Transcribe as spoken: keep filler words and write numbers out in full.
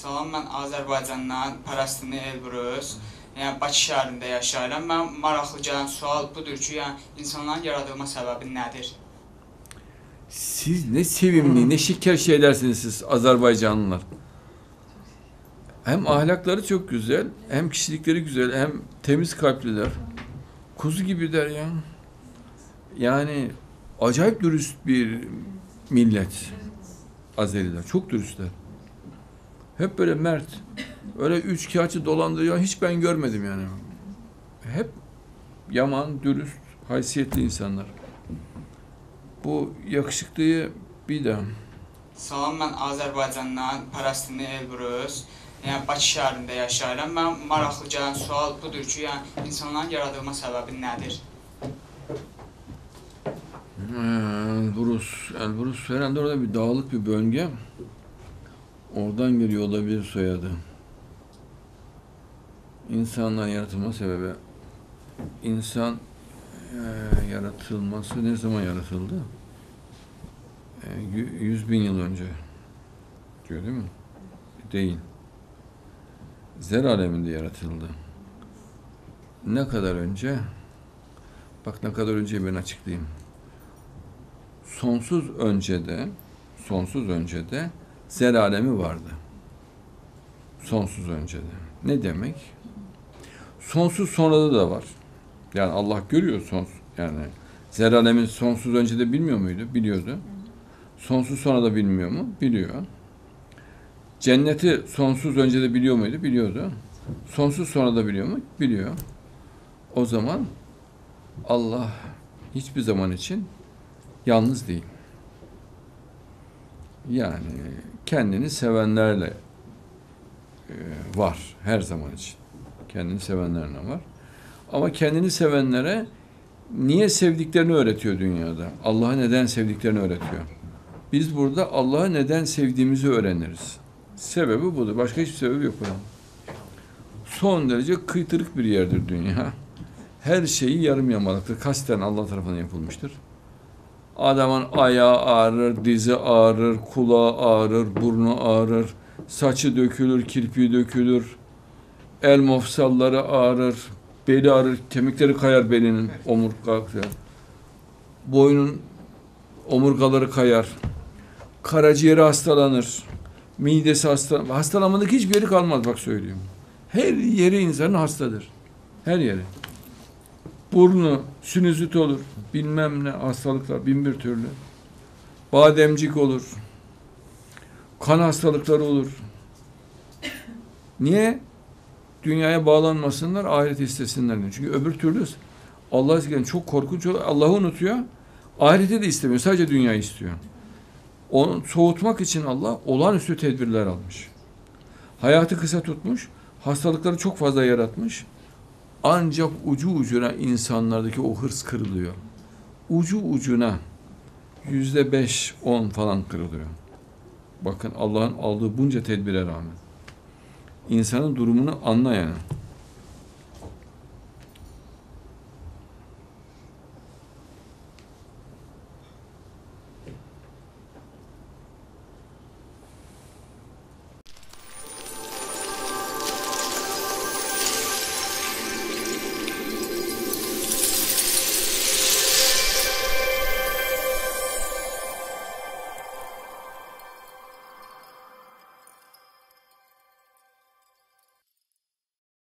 Salam, mən Azərbaycandan Pərəstini Elbrus, yəni Bakı şəhərində yaşayıram. Mən maraqlı gələn sual budur ki, yəni insanların yaradılma səbəbi nədir? Siz ne sevimli, ne şeker şeylersiniz siz Azerbaycanlılar. Hem ahlakları çok güzel, hem kişilikleri güzel, hem temiz kalpliler. Kuzu gibiler ya. Yani acayip dürüst bir millet. Azeriler. Çok dürüstler. Hep böyle mert. Öyle üç kağıtçı dolandırıyor. Hiç ben görmedim yani. Hep yaman, dürüst, haysiyetli insanlar. Bu yakışıklıyı bir daha. Salam, mən Azərbaycandan Pərəstini Elbrus, yəni Bakı şəhərində yaşayıram. Mən maraqlı gələn sual budur ki, yəni insanların yaradılma səbəbi nədir? Elbrus, Elbrus herhalde orada bir dağlık bir bölge. Oradan geliyor olabilir soyadı. İnsanların yaratılma sebebi. İnsan e, yaratılması ne zaman yaratıldı? E, yüz bin yıl önce. Diyor değil mi? Değil. Zer aleminde yaratıldı. Ne kadar önce? Bak ne kadar önce ben açıklayayım. Sonsuz öncede, sonsuz öncede zer alemi vardı. Sonsuz öncede. Ne demek? Sonsuz sonrada da var. Yani Allah görüyor sonsuz. Yani zer alemi sonsuz öncede bilmiyor muydu? Biliyordu. Sonsuz sonra da bilmiyor mu? Biliyor. Cenneti sonsuz öncede biliyor muydu? Biliyordu. Sonsuz sonra da biliyor mu? Biliyor. O zaman Allah hiçbir zaman için yalnız değil. Yani kendini sevenlerle e, var her zaman için. Kendini sevenlerle var. Ama kendini sevenlere niye sevdiklerini öğretiyor dünyada. Allah'ı neden sevdiklerini öğretiyor. Biz burada Allah'ı neden sevdiğimizi öğreniriz. Sebebi budur. Başka hiçbir sebebi yok. Son derece kıytırık bir yerdir dünya. Her şeyi yarım yamalıktır. Kasten Allah tarafından yapılmıştır. Adamın ayağı ağrır, dizi ağrır, kulağı ağrır, burnu ağrır, saçı dökülür, kirpiği dökülür, el mofsalları ağrır, beli ağrır, kemikleri kayar belinin, omurgası. Boynun omurgaları kayar. Karaciğeri hastalanır. Midesi hastalanır. Hastalanmadık hiçbir yeri kalmaz bak söylüyorum. Her yeri insanın hastadır. Her yeri. Burnu, sinüzit olur. Bilmem ne hastalıklar, bin bir türlü. Bademcik olur. Kan hastalıkları olur. Niye? Dünyaya bağlanmasınlar, ahiret istesinler. Çünkü öbür türlü Allah eskiden çok korkunç olur. Allah'ı unutuyor. Ahireti de istemiyor. Sadece dünyayı istiyor. Onu soğutmak için Allah olağanüstü tedbirler almış. Hayatı kısa tutmuş. Hastalıkları çok fazla yaratmış. Ancak ucu ucuna insanlardaki o hırs kırılıyor. Ucu ucuna yüzde beş, on falan kırılıyor. Bakın Allah'ın aldığı bunca tedbire rağmen. İnsanın durumunu anla yani.